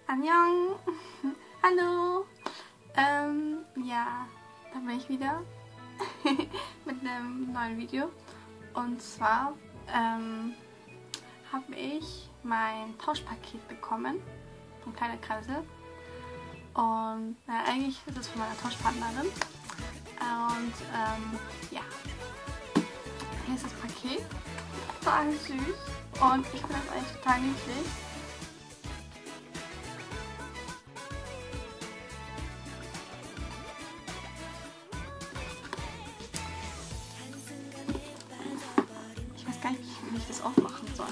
Annyeong! Hallo! Ja, da bin ich wieder mit einem neuen Video. Und zwar habe ich mein Tauschpaket bekommen von Kleiner Kreisel. Und eigentlich ist es von meiner Tauschpartnerin. Und ja, hier ist das Paket. Total süß. Und ich finde das eigentlich total niedlich. Ich weiß gar nicht, wie ich das aufmachen soll.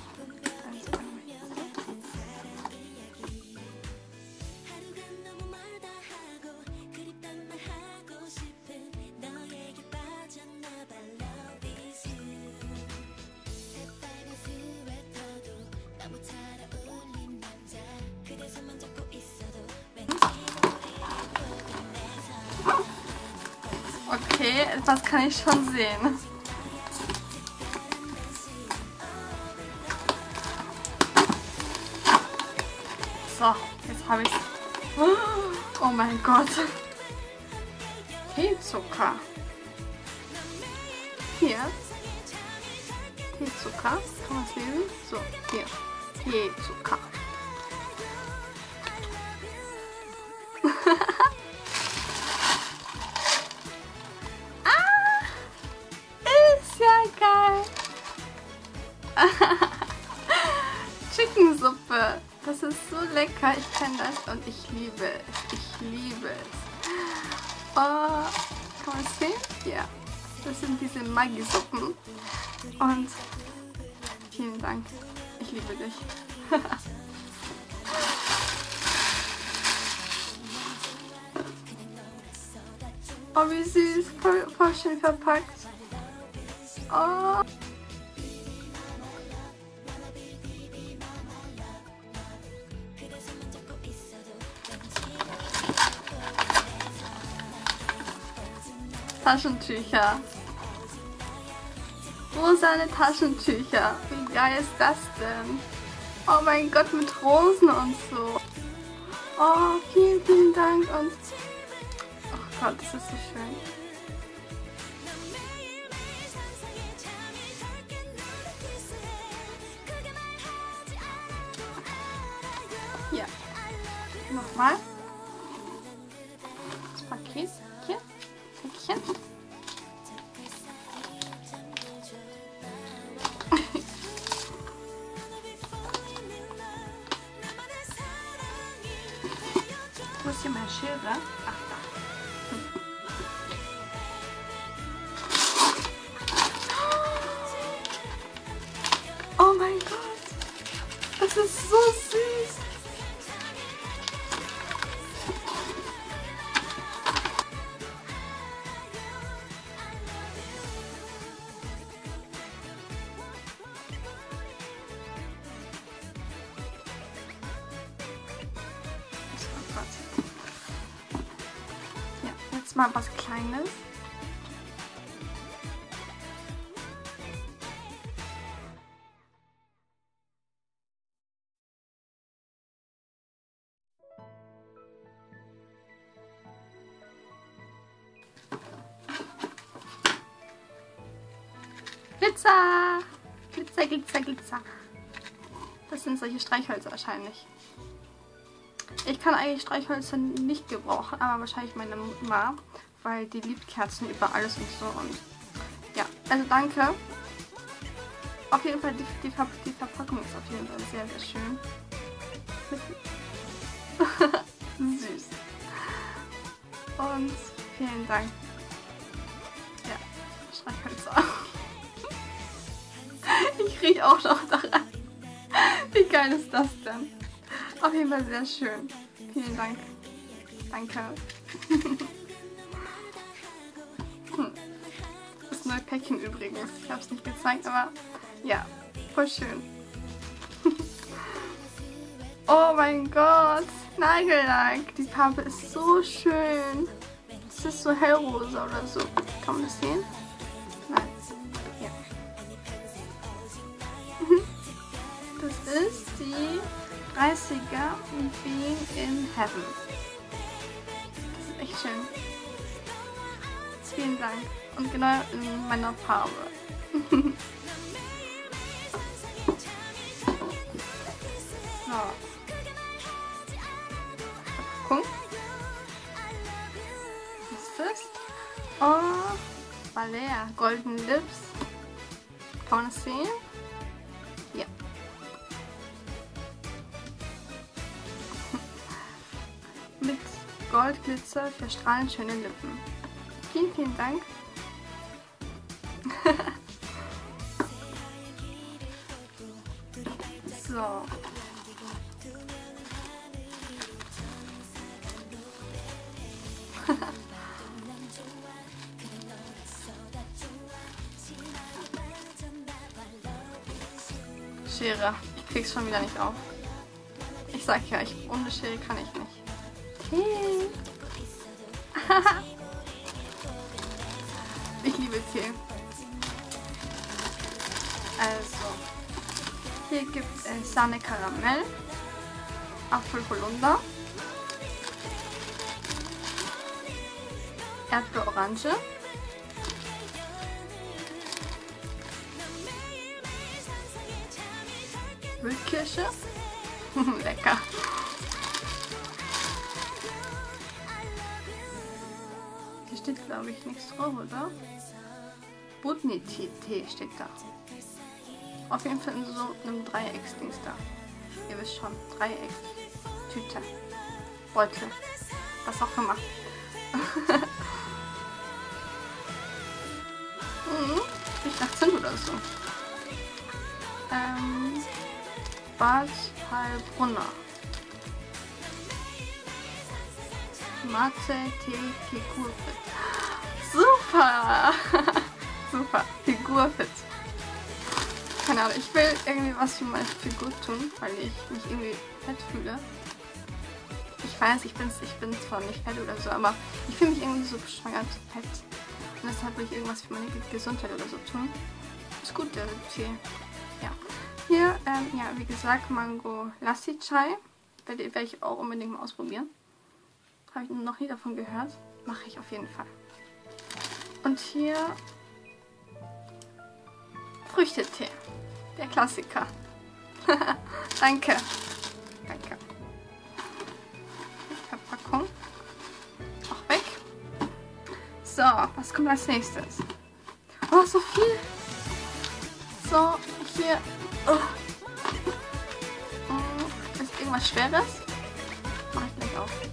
Okay, etwas kann ich schon sehen. So, jetzt habe ich es. Oh mein Gott. Teezucker. Hier. Teezucker. Kann man es lesen? So, hier. Teezucker. Chickensuppe. Das ist so lecker. Ich kenne das und ich liebe es. Ich liebe es. Oh, kann man es sehen? Ja. Das sind diese Maggi-Suppen. Und vielen Dank. Ich liebe dich. Oh, wie süß. Voll schön verpackt. Oh. Taschentücher. Rosane Taschentücher. Wie geil ist das denn? Oh mein Gott, mit Rosen und so. Oh, vielen, vielen Dank und... Oh Gott, das ist so schön. Ja. Nochmal. Das Paket. Hier. Päckchen. Wo ist hier meine Schere? Ach, da. Oh mein Gott. Das ist so süß. Ja, jetzt mal was Kleines. Glitzer! Glitzer, Glitzer, Glitzer. Das sind solche Streichhölzer wahrscheinlich. Ich kann eigentlich Streichhölzer nicht gebrauchen, aber wahrscheinlich meine Mama, weil die liebt Kerzen über alles und so. Und ja, also danke. Auf jeden Fall, die Verpackung ist auf jeden Fall sehr, sehr schön. Süß. Und vielen Dank. Ja, Streichhölzer. Ich rieche auch noch daran. Wie geil ist das denn? Auf jeden Fall sehr schön. Vielen Dank. Danke. Das neue Päckchen übrigens. Ich habe es nicht gezeigt, aber ja, voll schön. Oh mein Gott. Nagellack. Die Farbe ist so schön. Das ist so hellrosa oder so. Kann man das sehen? Nein. Ja. Das ist ist die 30er Being in Heaven. Das ist echt schön. Vielen Dank. Und genau in meiner Farbe. So. Guck. Was ist das? Oh, Balea. Golden Lips. Kann man das sehen? Ja. Mit Goldglitzer für strahlend schöne Lippen. Vielen, vielen Dank. So. Schere. Ich krieg's schon wieder nicht auf. Ich sag ja, ohne Schere kann ich nicht. Tee. Ich liebe Tee. Also, hier gibt es Sahne Karamell, Apfel Holunder, Erdbeer Orange, Wildkirsche, lecker. Hier steht glaube ich nichts drauf, oder? Budni-Tee steht da. Auf jeden Fall in so einem Dreiecksdings da. Ihr wisst schon, Dreieck, Tüte, Beutel, was auch immer. Riecht nach Zimt oder so. Bad Heilbrunner. Mate Tee Figurfit. Super! Super, Figurfit. Keine Ahnung, ich will irgendwie was für meine Figur tun, weil ich mich irgendwie fett fühle. Ich weiß, ich bin zwar nicht fett oder so, aber ich fühle mich irgendwie so bescheuert fett. Und deshalb will ich irgendwas für meine Gesundheit oder so tun. Ist gut, der Tee. Ja. Hier, ja, wie gesagt, Mango Lassi Chai. Werde ich auch unbedingt mal ausprobieren. Habe ich noch nie davon gehört. Mache ich auf jeden Fall. Und hier Früchtetee. Der Klassiker. Danke. Danke. Verpackung. Auch weg. So, was kommt als nächstes? Oh, so viel. So, hier. Oh. Ist irgendwas Schweres? Mach ich gleich auf.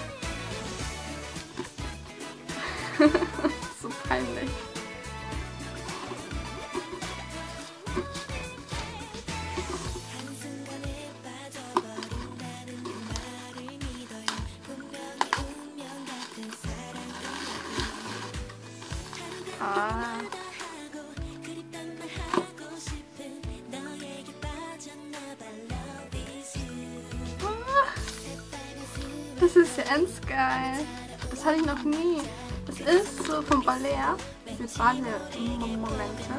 So peinlich. Das ist ja ends geil. Das hatte ich noch nie. Das ist so vom Balea. Diese Bademomente.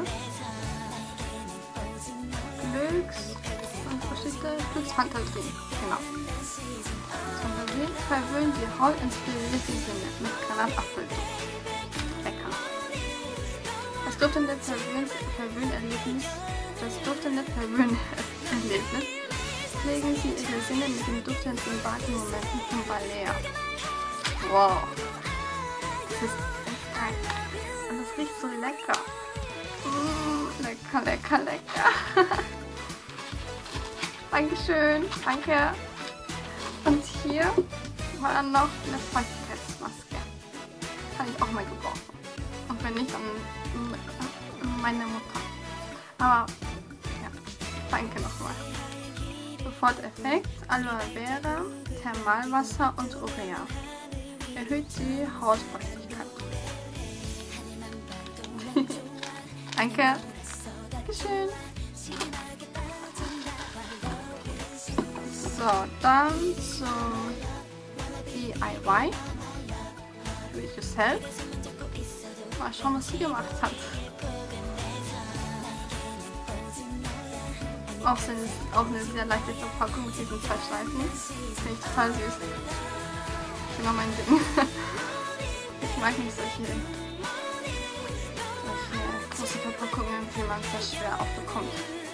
Glücks. Und was steht da? Glücksfantasie. Genau. Fantasie verwöhnt die Haut inspirierten Sinne mit Granatapfelduft. Lecker. Das duftende Verwöhnerlebnis. Pflegen Sie Ihre Sinne mit den duftenden Bademomenten von Balea. Wow. Das ist echt geil. Und das riecht so lecker. Lecker, lecker, lecker. Dankeschön. Danke. Und hier war dann noch eine Feuchtigkeitsmaske. Kann ich auch mal gebrauchen. Und wenn nicht, dann meine Mutter. Aber ja, danke nochmal. Soforteffekt, Aloe Vera, Thermalwasser und Urea. Erhöht die Hautfeuchtigkeit. Danke. Dankeschön. So, dann zum DIY. Do it yourself. Mal schauen, was sie gemacht hat. Auch eine sehr leichte Verpackung mit diesen 2 Schleifen. Finde ich total süß. Genau mein Ding. Ich mag nicht solche große Verpackungen, die man sehr schwer aufbekommt.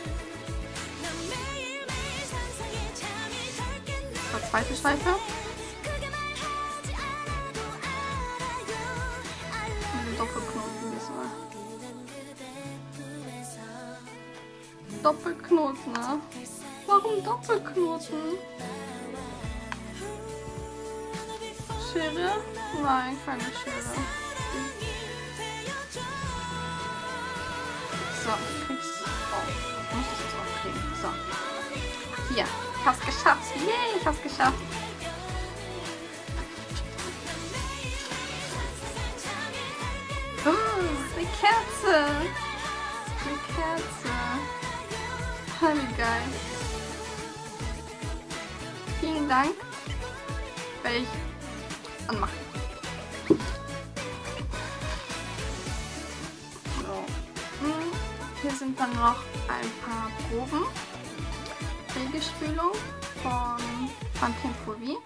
So, 2. Schleife. Mit dem Doppelknoten diesmal. Doppelknoten, ne? Warum Doppelknoten? Schere? Nein, keine Schere. So, ich krieg's auch. Muss ich jetzt auch kriegen. So. Hier. Ich hab's geschafft. Yay, ich hab's geschafft. Eine Kerze. Eine Kerze. Wie geil. Vielen Dank. Werde ich anmachen. So. Hier sind dann noch ein paar Proben. Regelspülung von Pantene Pour Vie.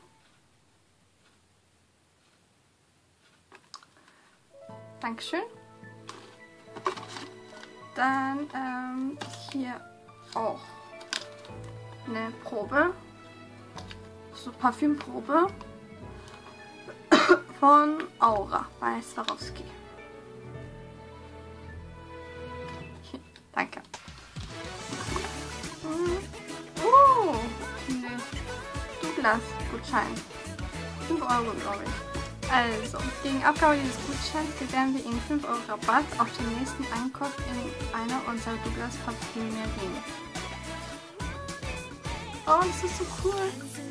Dankeschön. Dann hier auch eine Probe, so Parfümprobe von Aura bei Swarovski. Hier, danke. Ne, Douglas-Gutschein. 5 € glaube ich. Also, gegen Abgabe dieses Gutscheins gewähren wir Ihnen 5 € Rabatt auf den nächsten Einkauf in einer unserer Douglas Parfümerien. Oh, das ist so cool.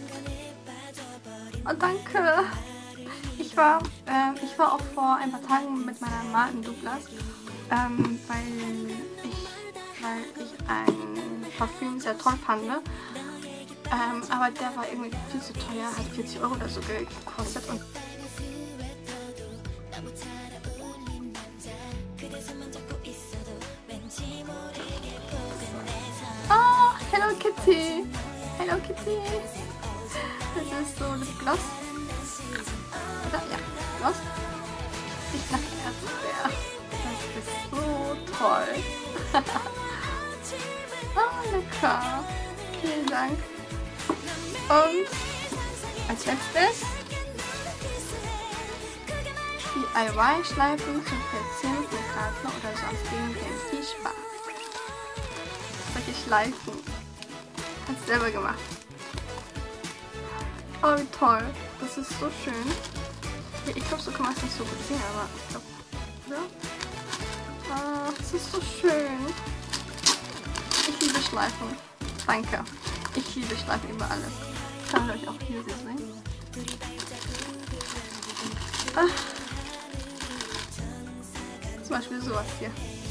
Oh, danke. Ich war auch vor ein paar Tagen mit meiner Mama in Douglas, weil ich ein Parfüm sehr toll fand. Aber der war irgendwie viel zu teuer, hat 40 € oder so gekostet. Und oh, Hello Kitty! Hello Kitty! Das ist so das Gloss. Oder? Ja, Gloss. Ich mag Erdbeer. Das ist so toll. Oh, lecker. Vielen Dank. Und als letztes DIY-Schleifen zum Platzieren von Karten oder sonstigen Games. Viel Spaß. Solche Schleifen. Hast selber gemacht. Oh, wie toll. Das ist so schön. Ich glaube, so kann man es nicht so gut sehen, aber ich glaube, ja. Ah, das ist so schön. Ich liebe Schleifen. Danke. Ich liebe Schleifen über alles. Kann ich euch auch hier sehen. Ah. Zum Beispiel sowas hier.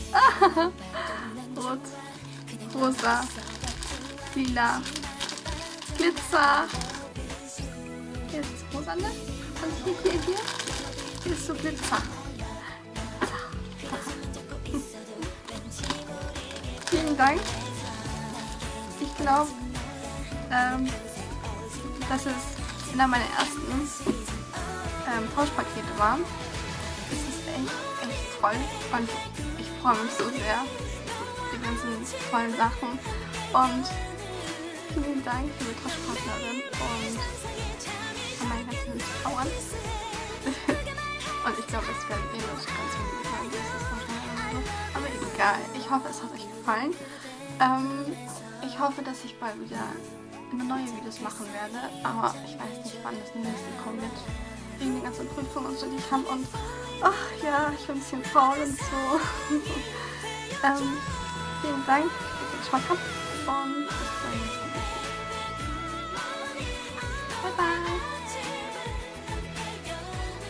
Rot, rosa, lila, Glitzer. Hier ist das rosa, ne? Und hier ist so Glitzer. Vielen Dank. Ich glaube, dass es einer meiner ersten Tauschpakete war. Es ist echt toll und ich freue mich so sehr auf die ganzen tollen Sachen. Und vielen Dank, liebe Tauschpartnerin und an meine ganzen Zuschauern. Und ich glaube, es werden eh noch ganz viele gefallen. Aber egal, ich hoffe, es hat euch gefallen. Ich hoffe, dass ich bald wieder neue Videos machen werde, aber ich weiß nicht, wann das nächste kommt mit wegen den ganzen Prüfungen und so, die ich habe. Und ach ja, ich bin ein bisschen faul und so. Vielen Dank für den Geschmack und bis zum nächsten Mal. Bye bye!